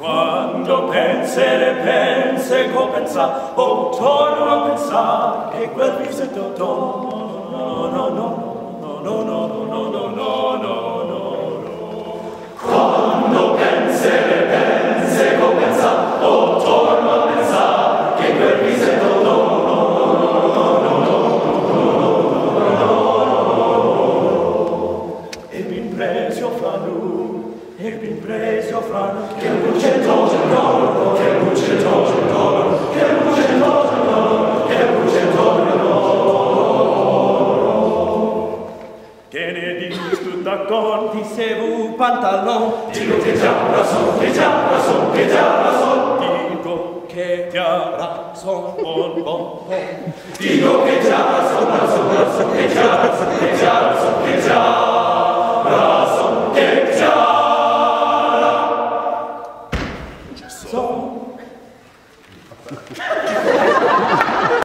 Quando pensere pense, pensa, o torno a pensare che quel viso è tutto, no, no, no, no, no, no, no, no, no, no, no. Quando pensere pense, pensa, o torno a pensare che quel viso è tutto, no, no, no, no, no. E mi impresio fra lui, e mi impresio fra lui, che luce d'oro, che luce d'oro, che luce d'oro, che luce d'oro. Che ne dici tu d'accordi se vu pantalon? Dico che già razon, che già razon, che già razon. Dico che già razon, bon, bon, bon. Dico che già razon, razon, razon, che già razon, che già razon, che già razon, che già razon.